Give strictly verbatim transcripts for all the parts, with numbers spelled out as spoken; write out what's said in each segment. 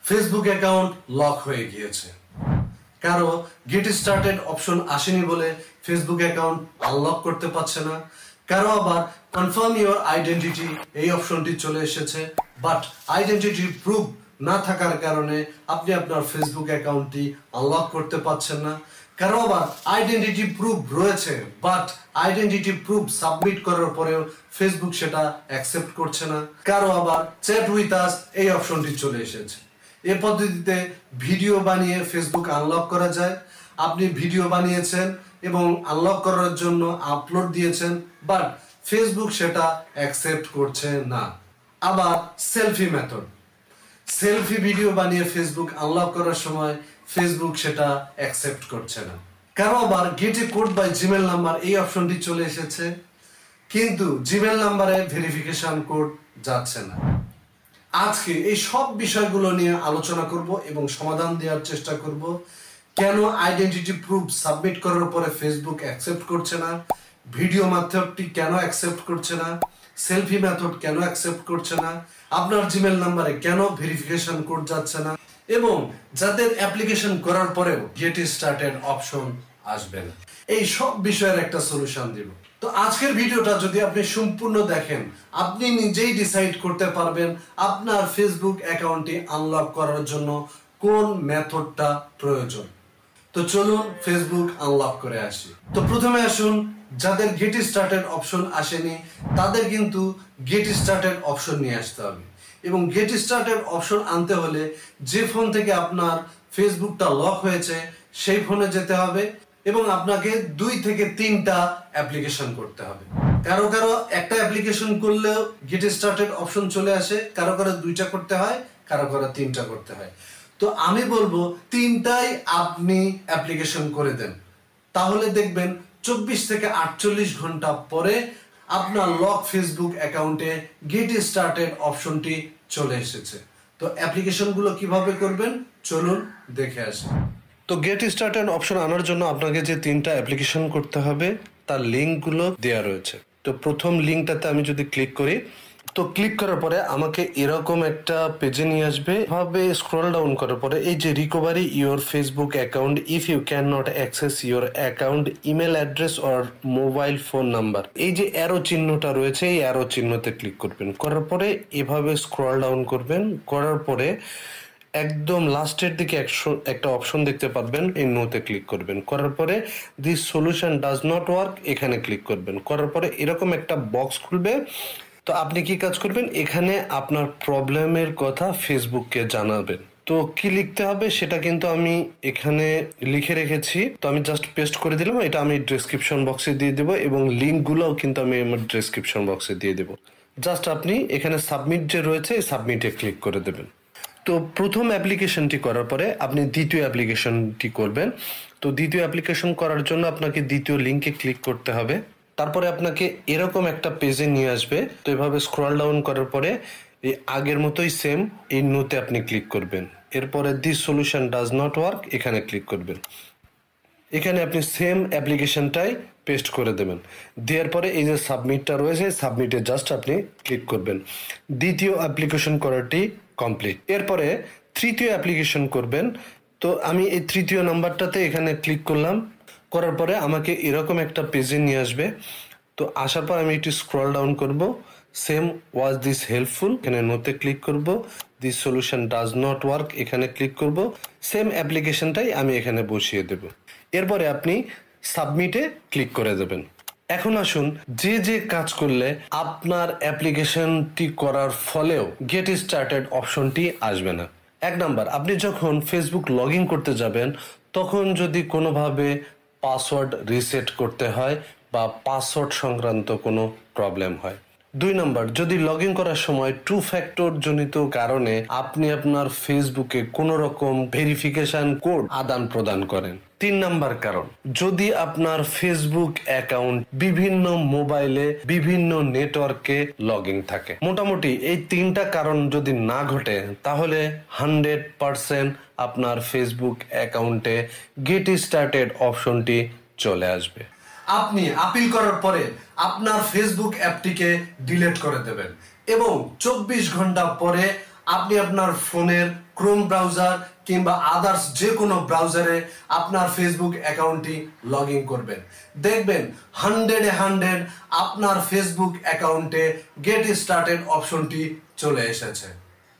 Facebook account lock হয়ে গিয়েছে। কারো গেট স্টার্টেড অপশন আসেনি বলে ফেসবুক অ্যাকাউন্ট আনলক করতে পারছে না। কারো আবার কনফার্ম ইওর আইডেন্টিটি এই অপশনটি চলে এসেছে, বাট আইডেন্টিটি প্রুফ না থাকার কারণে আপনি আপনার ফেসবুক অ্যাকাউন্টটি আনলক করতে পারছেন না। কারো আবার আইডেন্টিটি প্রুফ রয়েছে, বাট আইডেন্টিটি প্রুফ সাবমিট করার পরেও ফেসবুক সেটা অ্যাকসেপ্ট করছে না। কারো আবার চ্যাট উইথ আস এই অপশনটি চলে এসেছে। এই পদ্ধতিতে ভিডিও বানিয়ে ফেসবুক আনলক করা যায়। আপনি ভিডিও বানিয়েছেন এবং আনলক করার জন্য আপলোড দিয়েছেন, বাট ফেসবুক সেটা অ্যাকসেপ্ট করছে না। আবার সেলফি মেথড, সেলফি ভিডিও বানিয়ে ফেসবুক আনলক করার সময় ফেসবুক সেটা অ্যাকসেপ্ট করছে না। কারো আবার get a code by Gmail number এই অপশনটি চলে এসেছে, কিন্তু জিমেল নাম্বারে ভেরিফিকেশন কোড যাচ্ছে না। আজকে এই সব বিষয়গুলো নিয়ে আলোচনা করব এবং সমাধান দেওয়ার চেষ্টা করব। কেন আইডেন্টিটি প্রুফ সাবমিট করার পরে ফেসবুক অ্যাকসেপ্ট করছে না, ভিডিও মেথডটি কেন অ্যাকসেপ্ট করছে না, সেলফি মেথড কেন অ্যাকসেপ্ট করছে না, আপনার জিমেল নাম্বারে কেন ভেরিফিকেশন কোড যাচ্ছে না, এবং যাদের অ্যাপ্লিকেশন করার পরেও গেট স্টার্টেড অপশন আসবে না, এই সব বিষয়ের একটা সলিউশন দিব। তো আজকের ভিডিওটা যদি আপনি সম্পূর্ণ দেখেন, আপনি নিজেই ডিসাইড করতে পারবেন আপনার ফেসবুক অ্যাকাউন্টটি আনলক করার জন্য কোন মেথডটা প্রয়োজন। তো চলুন ফেসবুক আনলক করে আসি। তো প্রথমে আসুন, যাদের গেট স্টার্টেড অপশন আসেনি তাদের কিন্তু গেট স্টার্টেড অপশন নিয়ে আসতে হবে, এবং গেট স্টার্টেড অপশন আনতে হলে যে ফোন থেকে আপনার ফেসবুকটা লক হয়েছে সেই ফোনে যেতে হবে, এবং আপনাকে দুই থেকে তিনটা অ্যাপ্লিকেশন করতে হবে। কারো কারো একটা অ্যাপ্লিকেশন করলেও গেট স্টার্টেড অপশন চলে আসে, কারো কারো দুইটা করতে হয়, কারো কারো তিনটা করতে হয়। তো আমি বলবো তিনটাই আপনি অ্যাপ্লিকেশন করে দেন, তাহলে দেখবেন চব্বিশ থেকে আটচল্লিশ ঘন্টা পরে আপনার লক ফেসবুক অ্যাকাউন্টে গেট স্টার্টেড অপশনটি চলে এসেছে। তো অ্যাপ্লিকেশনগুলো কিভাবে করবেন চলুন দেখে আসি। তো গেট স্টার্টেড অপশন আনার জন্য আপনাকে যে তিনটা অ্যাপ্লিকেশন করতে হবে তার লিঙ্কগুলো দেওয়া রয়েছে। তো প্রথম লিঙ্কটাতে আমি যদি ক্লিক করি, তো ক্লিক করার পরে আমাকে এরকম একটা পেজে নিয়ে আসবে। ভাবে স্ক্রল ডাউন করার পরে এই যে recovery your Facebook account if you can not access your account email address or mobile phone number, এই যে অ্যারো চিহ্নটা রয়েছে এই অ্যারো চিহ্নতে ক্লিক করবেন। করার পরে এভাবে স্ক্রল ডাউন করবেন, করার পরে একদম লাস্টের দিকে একটা অপশন দেখতে পারবেন, এই নোতে ক্লিক করবেন। করার পরে this solution does not work এখানে ক্লিক করবেন। করার পরে এরকম একটা বক্স খুলবে। তো আপনি কি কাজ করবেন, এখানে আপনার প্রবলেমের কথা ফেসবুককে জানাবেন। তো কি লিখতে হবে সেটা কিন্তু আমি এখানে লিখে রেখেছি, তো আমি জাস্ট পেস্ট করে দিলাম। এটা আমি ডেসক্রিপশন বক্সে দিয়ে দেবো এবং লিঙ্কগুলোও কিন্তু আমি আমার ডেসক্রিপশন বক্সে দিয়ে দেবো। জাস্ট আপনি এখানে সাবমিট যে রয়েছে সাবমিটে ক্লিক করে দেবেন। তো প্রথম অ্যাপ্লিকেশনটি করার পরে আপনি দ্বিতীয় অ্যাপ্লিকেশনটি করবেন। তো দ্বিতীয় অ্যাপ্লিকেশন করার জন্য আপনাকে দ্বিতীয় লিঙ্কে ক্লিক করতে হবে। তারপরে আপনাকে এরকম একটা পেজে নিয়ে আসবে। তো এভাবে স্ক্রল ডাউন করার পরে এই আগের মতোই সেম এই নোতে আপনি ক্লিক করবেন। এরপরে this solution does not work এখানে ক্লিক করবেন। এখানে আপনি সেম অ্যাপ্লিকেশনটাই পেস্ট করে দেবেন। দেওয়ার পরে এই যে সাবমিটটা রয়েছে সাবমিটে জাস্ট আপনি ক্লিক করবেন। দ্বিতীয় অ্যাপ্লিকেশন করাটি কমপ্লিট। এরপরে তৃতীয় অ্যাপ্লিকেশন করবেন। তো আমি এই তৃতীয় নাম্বারটাতে এখানে ক্লিক করলাম। করার পরে আমাকে এরকম একটা পেজে নিয়ে আসবে। তো আসার পর আমি একটু স্ক্রল ডাউন করব। সেম ওয়াজ দিস হেল্পফুল এখানে নোতে ক্লিক করব। This solution does not work এখানে ক্লিক করব। সেম অ্যাপ্লিকেশনটাই আমি এখানে বসিয়ে দেব। এরপরে আপনি সাবমিটে ক্লিক করে দেবেন। এখন আসুন, যে যে কাজ করলে আপনার অ্যাপ্লিকেশনটি করার ফলেও গেট স্টার্টেড অপশনটি আসবে না। এক নাম্বার, আপনি যখন ফেসবুক লগ ইন করতে যাবেন তখন যদি কোনোভাবে পাসওয়ার্ড রিসেট করতে হয় বা পাসওয়ার্ড সংক্রান্ত কোনো প্রবলেম হয়। দুই নম্বর, যদি লগ ইন করার সময় টু ফ্যাক্টর জনিত কারণে আপনি আপনার ফেসবুকে কোনো রকম ভেরিফিকেশন কোড আদান প্রদান করেন। তিন নাম্বার কারণ, যদি আপনার ফেসবুক অ্যাকাউন্ট বিভিন্ন মোবাইলে বিভিন্ন নেটওয়ার্কে লগ ইন থাকে। মোটামুটি এই তিনটা কারণ যদি না ঘটে তাহলে হান্ড্রেড পার্সেন্ট আপনার ফেসবুক অ্যাকাউন্টে গেট স্টার্টেড অপশনটি চলে আসবে। আপনি আপিল করার পরে আপনার ফেসবুক অ্যাপটিকে ডিলিট করে দেবেন এবং চব্বিশ ঘন্টা পরে আপনি আপনার ফোনের ক্রোম ব্রাউজার কিংবা আদার্স যে কোনো ব্রাউজারে আপনার ফেসবুক অ্যাকাউন্টটি লগ ইন করবেন, দেখবেন হান্ড্রেডে হান্ড্রেড আপনার ফেসবুক অ্যাকাউন্টে গেট স্টার্টেড অপশনটি চলে এসেছে।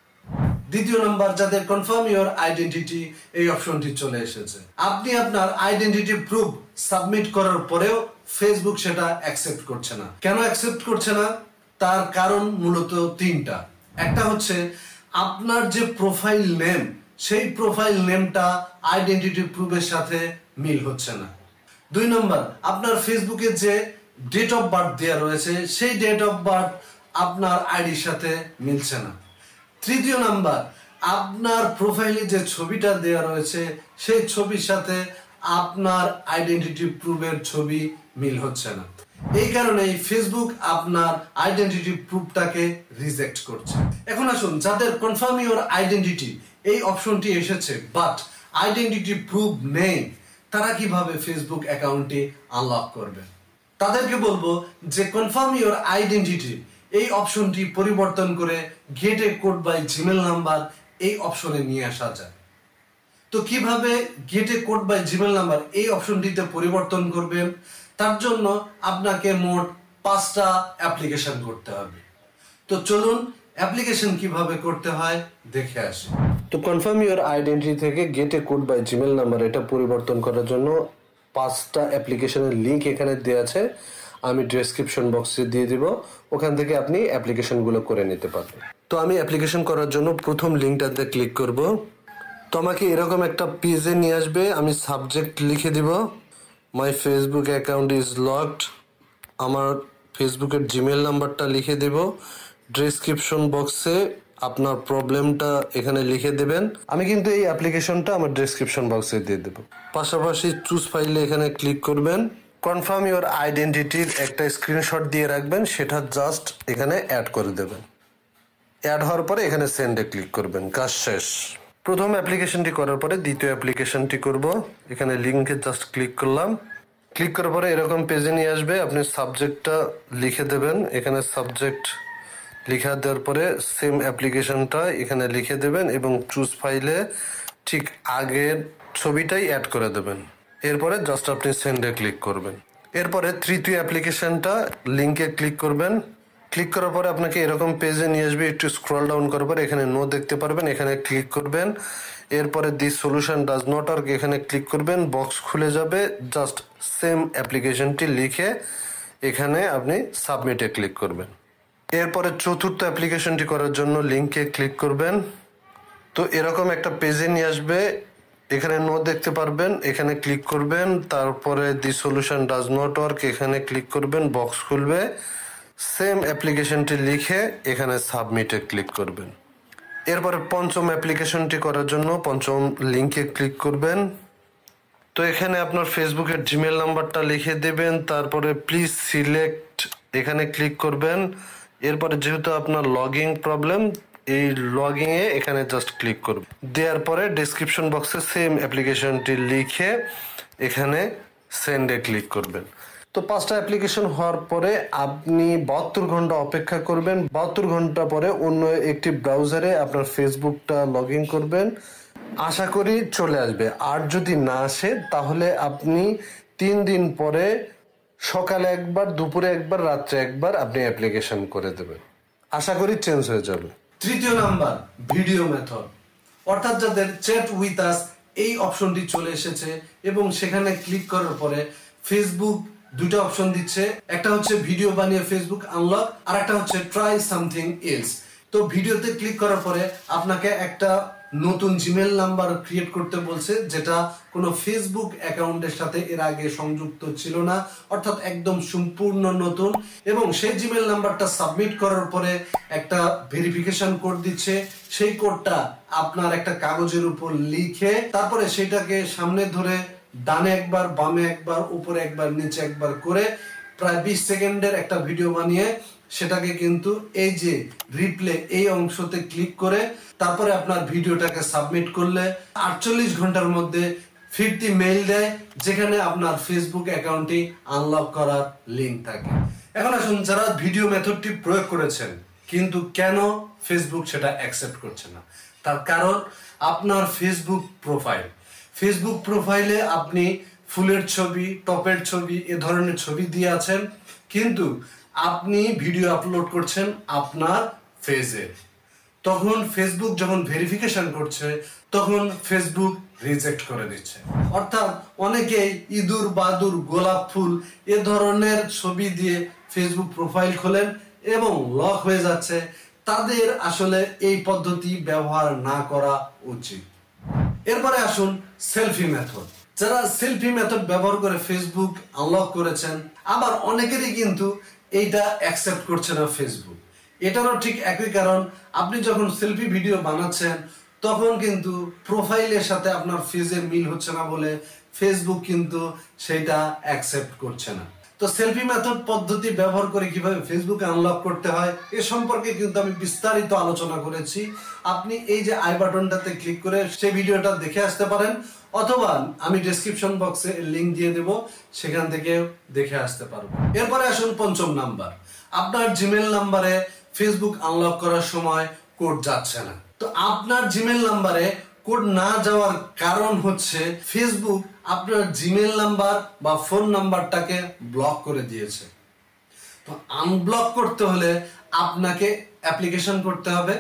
দ্বিতীয় নাম্বার, যাদের কনফার্ম ইওর আইডেন্টিটি এই অপশনটি চলে এসেছে। আপনি আপনার আইডেন্টিটি প্রুফ সাবমিট করার পরেও ফেসবুক সেটা অ্যাকসেপ্ট করছে না। কেন অ্যাকসেপ্ট করছে না? তার কারণ মূলত তিনটা। একটা হচ্ছে আপনার যে প্রোফাইল নেম, সেই প্রোফাইল নেমটা আইডেন্টিটি প্রুফের সাথে মিল হচ্ছে না। দুই নম্বর, আপনার ফেসবুকে যে ডেট অফ বার্থ দেওয়া রয়েছে সেই ডেট অফ বার্থ আপনার আইডির সাথে মিলছে না। তৃতীয় নাম্বার, আপনার প্রোফাইলে যে ছবিটা দেওয়া রয়েছে সেই ছবির সাথে আপনার আইডেন্টিটি প্রুফের ছবি মিল হচ্ছে না। এই কারণেই ফেসবুক আপনার আইডেন্টিটি প্রুফটাকে রিজেক্ট করছে। এখন আসুন, যাদের কনফার্ম ইওর আইডেন্টিটি এই অপশনটি এসেছে বাট আইডেন্টিটি প্রুফ নেই, তারা কিভাবে ফেসবুক অ্যাকাউন্টটি আনলক করবে? তাদেরকে বলবো যে কনফার্ম ইওর আইডেন্টিটি এই অপশনটি পরিবর্তন করে get a code by Gmail number এই অপশনে নিয়ে আসা যায়। তো কিভাবে get a code by Gmail number এই অপশনটিতে পরিবর্তন করবেন? তার জন্য আপনাকে মোট পাঁচটা অ্যাপ্লিকেশন করতে হবে। তো চলুন অ্যাপ্লিকেশন কিভাবে করতে হয় দেখে আসি। তো কনফার্ম ইওর আইডেন্টিটি থেকে get a code by Gmail number এটা পরিবর্তন করার জন্য পাঁচটা অ্যাপ্লিকেশনের লিঙ্ক এখানে দেওয়া আছে, আমি ডেসক্রিপশন বক্সে দিয়ে দিব, ওখান থেকে আপনি অ্যাপ্লিকেশনগুলো করে নিতে পারবেন। তো আমি অ্যাপ্লিকেশন করার জন্য প্রথম লিঙ্কটাতে ক্লিক করব। তো আমাকে এরকম একটা পেজে নিয়ে আসবে। আমি সাবজেক্ট লিখে দিব my Facebook account is locked, আমার ফেসবুকের জিমেল নাম্বারটা লিখে দেব। ডেসক্রিপশন বক্সে আপনার প্রবলেমটা এখানে লিখে দেবেন। আমি কিন্তু এই অ্যাপ্লিকেশনটা আমার ডেসক্রিপশন বক্সে দিয়ে দেব। পাশাপাশি চুজ ফাইলে এখানে ক্লিক করবেন। কনফার্ম ইওর আইডেন্টিটির একটা স্ক্রিনশট দিয়ে রাখবেন, সেটা জাস্ট এখানে অ্যাড করে দেবেন। অ্যাড হওয়ার পরে এখানে সেন্ডে ক্লিক করবেন, কাজ শেষ। প্রথম অ্যাপ্লিকেশনটি করার পরে দ্বিতীয় অ্যাপ্লিকেশনটি করব। এখানে লিঙ্কে জাস্ট ক্লিক করলাম। ক্লিক করার পরে এরকম পেজে নিয়ে আসবে। আপনি সাবজেক্টটা লিখে দেবেন, এখানে সাবজেক্ট লিখা দেওয়ার পরে সেম অ্যাপ্লিকেশনটা এখানে লিখে দেবেন এবং চুজ ফাইলে ঠিক আগের ছবিটাই অ্যাড করে দেবেন। এরপরে জাস্ট আপনি সেন্ডে ক্লিক করবেন। এরপরে তৃতীয় অ্যাপ্লিকেশনটা লিঙ্কে ক্লিক করবেন। ক্লিক করার পরে আপনাকে এরকম পেজে নিয়ে আসবে। একটু স্ক্রল ডাউন করার পরে এখানে নো দেখতে পারবেন, এখানে ক্লিক করবেন। এরপরে this solution does not work এখানে ক্লিক করবেন, বক্স খুলে যাবে। জাস্ট সেম অ্যাপ্লিকেশনটি লিখে এখানে আপনি সাবমিটে ক্লিক করবেন। এরপরে চতুর্থ অ্যাপ্লিকেশনটি করার জন্য লিঙ্কে ক্লিক করবেন। তো এরকম একটা পেজে নিয়ে আসবে, এখানে নো দেখতে পারবেন, এখানে ক্লিক করবেন। তারপরে the solution does not work এখানে ক্লিক করবেন, বক্স খুলবে। সেম অ্যাপ্লিকেশনটি লিখে এখানে সাবমিটে ক্লিক করবেন। এরপরে পঞ্চম অ্যাপ্লিকেশনটি করার জন্য পঞ্চম লিঙ্কে ক্লিক করবেন। তো এখানে আপনার ফেসবুকের জিমেল নাম্বারটা লিখে দেবেন, তারপরে প্লিজ সিলেক্ট এখানে ক্লিক করবেন। এরপরে যেহেতু আপনার লগইন প্রবলেম, এই লগইন এ এখানে জাস্ট ক্লিক করবেন। দেওয়ার পরে ডেসক্রিপশন বক্সে সেম অ্যাপ্লিকেশনটি লিখে এখানে সেন্ডে ক্লিক করবেন। তো পাঁচটা অ্যাপ্লিকেশন হওয়ার পরে আপনি বাহাত্তর ঘন্টা অপেক্ষা করবেন। বাহাত্তর ঘন্টা পরে অন্য একটি ব্রাউজারে আপনার ফেসবুকটা লগ ইন করবেন, আশা করি চলে আসবে। আর যদি না আসে তাহলে আপনি তিন দিন পরে সকালে একবার, দুপুরে একবার, রাত্রে একবার আপনি অ্যাপ্লিকেশন করে দেবেন, আশা করি চেঞ্জ হয়ে যাবে। তৃতীয় নাম্বার, ভিডিও মেথড, অর্থাৎ যাদের চ্যাট উইথ আস এই অপশনটি চলে এসেছে এবং সেখানে ক্লিক করার পরে ফেসবুক দুটো অপশন দিচ্ছে, একটা হচ্ছে ভিডিও বানিয়ে ফেসবুক আনলক, আর একটা হচ্ছে ট্রাই সামথিং এলস। তো ভিডিওতে ক্লিক করার পরে আপনাকে একটা নতুন জিমেল নাম্বার ক্রিয়েট করতে বলছে, যেটা কোনো ফেসবুক অ্যাকাউন্টের সাথে এর আগে সংযুক্ত ছিল না, অর্থাৎ একদম সম্পূর্ণ নতুন। এবং সেই জিমেল নাম্বারটা সাবমিট করার পরে একটা ভেরিফিকেশন কোড দিচ্ছে, সেই কোডটা আপনার একটা কাগজের উপর লিখে তারপরে সেটাকে সামনে ধরে ডানে একবার, বামে একবার, উপরে একবার, নিচে একবার করে প্রায় বিশ সেকেন্ডের একটা ভিডিও বানিয়ে সেটাকে কিন্তু এই যে রিপ্লে এই অংশতে ক্লিক করে তারপরে আপনার ভিডিওটাকে সাবমিট করলে আটচল্লিশ ঘন্টার মধ্যে ফিরতি মেইল দেয়, যেখানে আপনার ফেসবুক অ্যাকাউন্টটি আনলক করার লিঙ্ক থাকে। এখন আসুন, যারা ভিডিও মেথডটি প্রয়োগ করেছেন কিন্তু কেন ফেসবুক সেটা অ্যাকসেপ্ট করছে না? তার কারণ আপনার ফেসবুক প্রোফাইল ফেসবুক প্রোফাইলে আপনি ফুলের ছবি, টপের ছবি, এ ধরনের ছবি দিয়ে আছেন, কিন্তু আপনি ভিডিও আপলোড করছেন আপনার ফেজে। তখন ফেসবুক যখন ভেরিফিকেশন করছে তখন ফেসবুক রিজেক্ট করে দিচ্ছে। অর্থাৎ অনেকেই ইঁদুর, বাদুর, গোলাপ ফুল এ ধরনের ছবি দিয়ে ফেসবুক প্রোফাইল খোলেন এবং লক হয়ে যাচ্ছে। তাদের আসলে এই পদ্ধতি ব্যবহার না করা উচিত। এরপরে আসুন সেলফি মেথড। যারা সেলফি মেথড ব্যবহার করে ফেসবুক আনলক করেছেন, আবার অনেকেরই কিন্তু এইটা অ্যাকসেপ্ট করছে না ফেসবুক। এটারও ঠিক একই কারণ, আপনি যখন সেলফি ভিডিও বানাচ্ছেন তখন কিন্তু প্রোফাইলের সাথে আপনার ফেজের মিল হচ্ছে না বলে ফেসবুক কিন্তু সেটা অ্যাকসেপ্ট করছে না। তো সেলফি মেথড পদ্ধতি ব্যবহার করে কিভাবে ফেসবুকে আনলক করতে হয় এ সম্পর্কে কিন্তু আমি বিস্তারিত আলোচনা করেছি। আপনি এই যে আই বাটনটাতে ক্লিক করে সেই ভিডিওটা দেখে আসতে পারেন, অথবা আমি ডেসক্রিপশন বক্সে লিংক দিয়ে দেব, সেখান থেকে দেখে আসতে পারবো। এরপরে আসুন পঞ্চম নাম্বার। আপনার জিমেল নাম্বারে ফেসবুক আনলক করার সময় কোড যাচ্ছে না। তো আপনার জিমেল নাম্বারে কোড না যাওয়ার কারণ হচ্ছে ফেসবুক আপনার জিমেল নাম্বার বা ফোন নাম্বারটাকে ব্লক করে দিয়েছে। তো আনব্লক করতে হলে আপনাকে অ্যাপ্লিকেশন করতে হবে।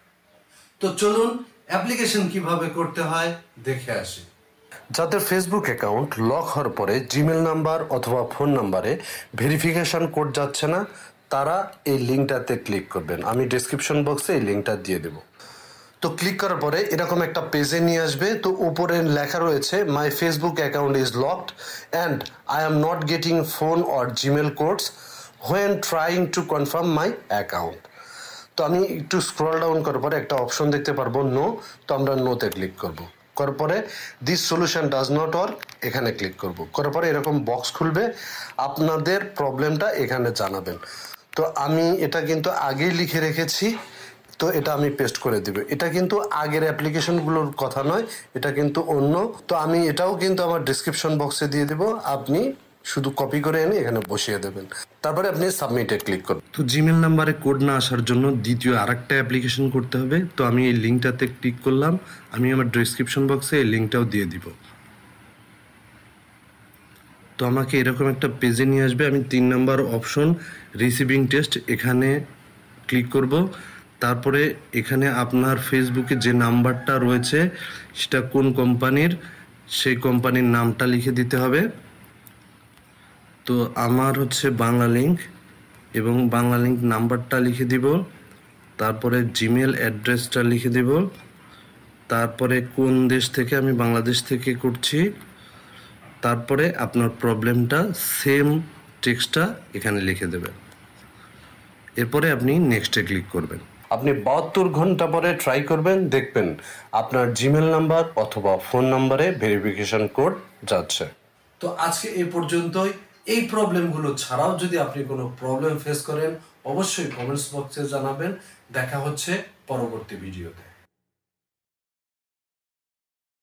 তো চলুন অ্যাপ্লিকেশন কিভাবে করতে হয় দেখে আসি। যাদের ফেসবুক অ্যাকাউন্ট লক হওয়ার পরে জিমেল নাম্বার অথবা ফোন নাম্বারে ভেরিফিকেশন কোড যাচ্ছে না, তারা এই লিঙ্কটাতে ক্লিক করবেন। আমি ডেসক্রিপশন বক্সে এই লিঙ্কটা দিয়ে দেব। তো ক্লিক করার পরে এরকম একটা পেজে নিয়ে আসবে। তো উপরে লেখা রয়েছে my Facebook account is locked and I am not getting phone or Gmail codes when trying to confirm my account. তো আমি একটু স্ক্রল ডাউন করার পরে একটা অপশন দেখতে পারবো নো। তো আমরা নোতে ক্লিক করব। করার পরে this solution does not work, এখানে ক্লিক করব। করার পরে এরকম বক্স খুলবে, আপনাদের প্রবলেমটা এখানে জানাবেন। তো আমি এটা কিন্তু আগেই লিখে রেখেছি, তো এটা আমি পেস্ট করে দিব। এটা কিন্তু আগের অ্যাপ্লিকেশনগুলোর কথা নয়, এটা কিন্তু অন্য। তো আমি এটাও কিন্তু আমার ডেসক্রিপশন বক্সে দিয়ে দেব, আপনি শুধু কপি করে এনে এখানে বসিয়ে দেবেন। তারপরে আপনি সাবমিটে ক্লিক করুন। তো জিমেল নাম্বারে কোড না আসার জন্য দ্বিতীয় আরেকটা অ্যাপ্লিকেশন করতে হবে। তো আমি এই লিঙ্কটাতে ক্লিক করলাম, আমি আমার ডেসক্রিপশন বক্সে এই লিঙ্কটাও দিয়ে দিব। তো আমাকে এরকম একটা পেজে নিয়ে আসবে। আমি তিন নাম্বার অপশন রিসিভিং টেস্ট এখানে ক্লিক করব। তারপরে এখানে আপনার ফেসবুকে যে নাম্বারটা রয়েছে সেটা কোন কোম্পানির, সেই কোম্পানির নামটা লিখে দিতে হবে। তো আমার হচ্ছে বাংলা লিঙ্ক, এবং বাংলা লিঙ্ক নাম্বারটা লিখে দিব। তারপরে জিমেল অ্যাড্রেসটা লিখে দিব। তারপরে কোন দেশ থেকে, আমি বাংলাদেশ থেকে করছি। তারপরে আপনার প্রবলেমটা সেম টেক্সটটা এখানে লিখে দেবেন। এরপরে আপনি নেক্সটে ক্লিক করবেন। আপনি বাহাত্তর ঘন্টা পরে ট্রাই করবেন, দেখবেন আপনার জিমেল নাম্বার অথবা ফোন নাম্বারে ভেরিফিকেশন কোড যাচ্ছে। তো আজকে এই পর্যন্তই। এই প্রবলেমগুলো ছাড়াও যদি আপনি কোনো প্রবলেম ফেস করেন অবশ্যই কমেন্টস বক্সে জানাবেন। দেখা হচ্ছে পরবর্তী ভিডিওতে।